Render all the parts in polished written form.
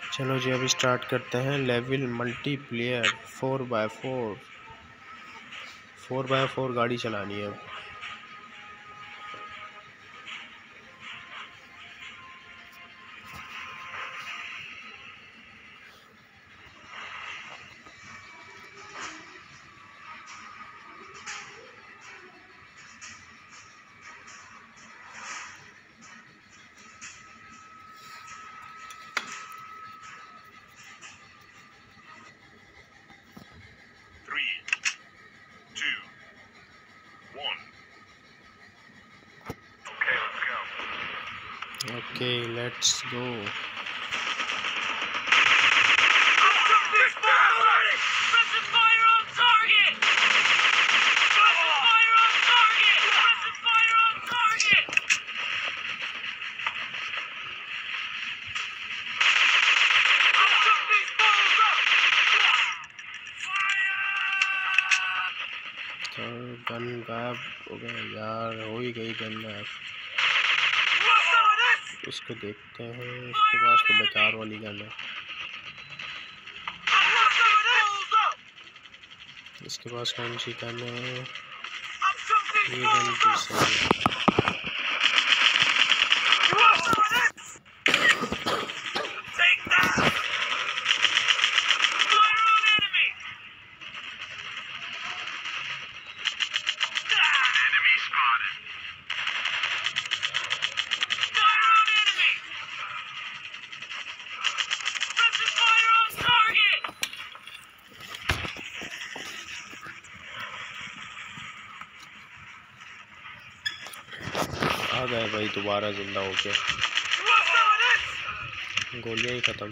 चलो जी अभी स्टार्ट करते हैं लेवल मल्टीप्लेयर 4x4 4x4 गाड़ी चलानी है। Okay, let's go. तो गन गायब हो गया यार, हो ही गई गन गायब। इसको देखते हैं, इसके पास तो बेकार वाली गन है। इसके पास कौन सी गन है? ये गन की सही है। आ गए भाई दोबारा जिंदा होके, गोलियां ही खत्म।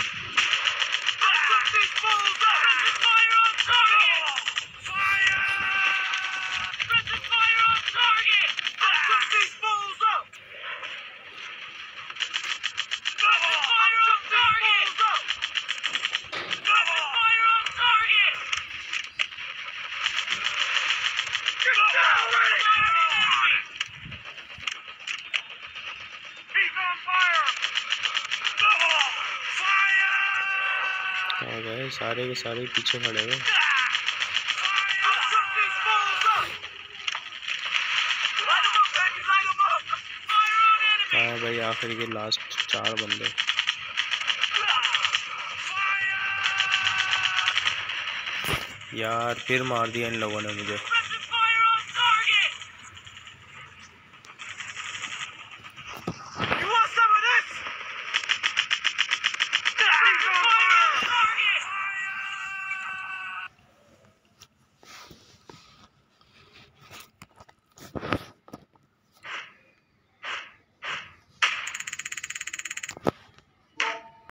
आ गए सारे के सारे पीछे खड़े हुए। हाँ भाई आखिर के लास्ट 4 बंदे। यार फिर मार दिया इन लोगों ने मुझे।